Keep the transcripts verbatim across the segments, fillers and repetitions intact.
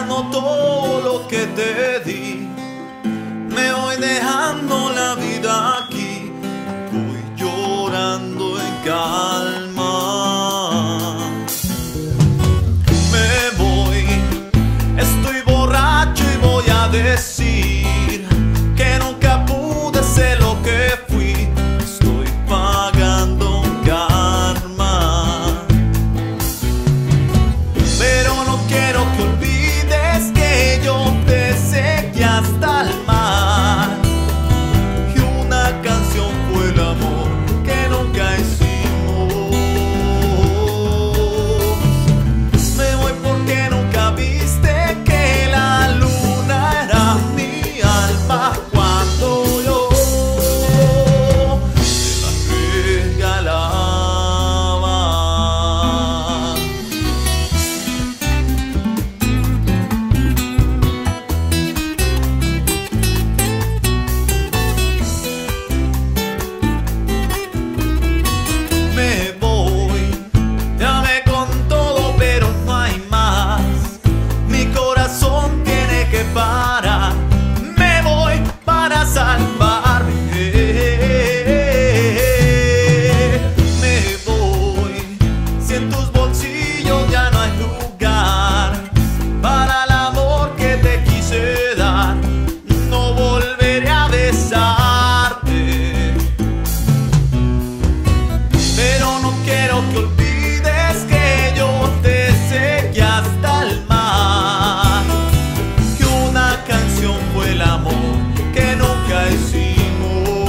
dando todo lo que te di. Me voy dejando la vida aquí, voy llorando en calma. Me voy, estoy borracho y voy a decir que nunca pude ser lo que fui. Estoy pagando un karma, pero no quiero que olvides que yo te seguí hasta el mar, y una canción fue el amor que nunca hicimos. Me voy porque nunca viste que la luna era mi alma cuando yo te la regalaba. Me voy, dame con todo, pero no hay más. Mi corazón tiene que parar. Me voy para salvarme. Me voy, si en tus bolsillos ya no hay lugar para el amor que te quise dar. No volveré a besarte, pero no quiero que olvides que yo te seguí hasta el mar, que una canción fue el amor que nunca hicimos.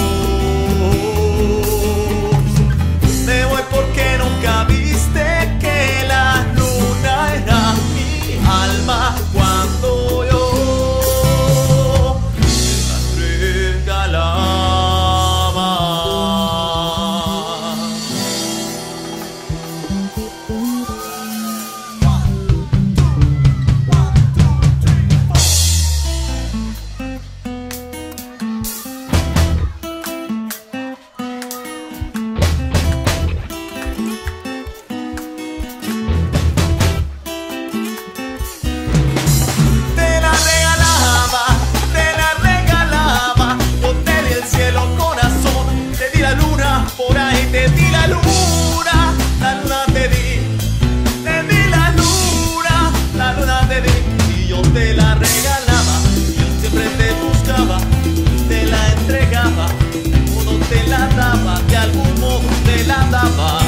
Me voy porque nunca viste que la luna era mi alma cuando yo te la regalaba. Te la regalaba, te la regalaba. Yo te di el cielo, corazón, te di la luna, por ahí te di la luna. La luna te di, te di la luna, la luna te di. Y yo te la regalaba, yo siempre te buscaba, te la entregaba, uno te la daba, de algún modo te la daba.